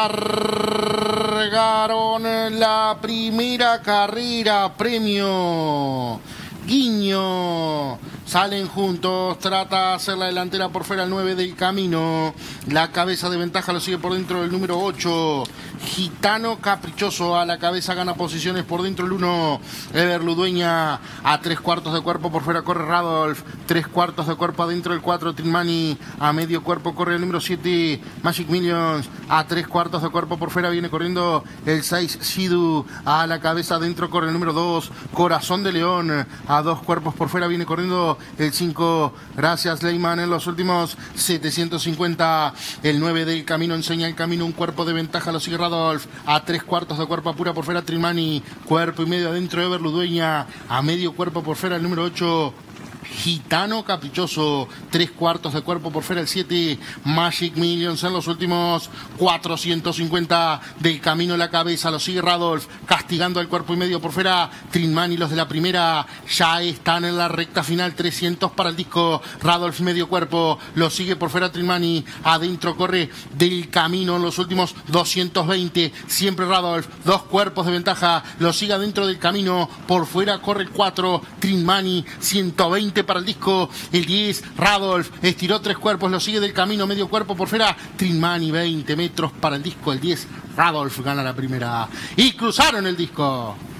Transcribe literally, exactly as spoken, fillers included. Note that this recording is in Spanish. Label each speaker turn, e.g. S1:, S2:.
S1: largaron la primera carrera, premio Guiño. Salen juntos, trata de hacer la delantera por fuera el nueve del Camino. La cabeza de ventaja lo sigue por dentro el número ocho. Gitano Caprichoso a la cabeza gana posiciones por dentro el uno. Ever Ludueña a tres cuartos de cuerpo por fuera corre Radolf. Tres cuartos de cuerpo adentro el cuatro Trimani. A medio cuerpo corre el número siete Magic Millions. A tres cuartos de cuerpo por fuera viene corriendo el seis Sidu. A la cabeza adentro corre el número dos Corazón de León. A dos cuerpos por fuera viene corriendo el cinco, gracias Leyman en los últimos setecientos cincuenta. El nueve del Camino enseña el camino, un cuerpo de ventaja, lo sigue Radolf. A tres cuartos de cuerpo apura por fuera Trimani. Cuerpo y medio adentro Ever Ludueña. A medio cuerpo por fuera el número ocho. Gitano Caprichoso, tres cuartos de cuerpo por fuera el siete Magic Millions en los últimos cuatrocientos cincuenta del Camino. La cabeza lo sigue Radolf, castigando al cuerpo y medio por fuera Trinman, y los de la primera ya están en la recta final. Trescientos para el disco. Radolf medio cuerpo, lo sigue por fuera Trinmani. Adentro corre del Camino en los últimos doscientos veinte, siempre Radolf, dos cuerpos de ventaja, lo sigue adentro del Camino. Por fuera corre el cuatro Trinmani, ciento veinte para el disco. El diez Radolf estiró tres cuerpos, lo sigue del Camino, medio cuerpo por fuera Trinmani. Veinte metros para el disco. El diez Radolf gana la primera y cruzaron el disco.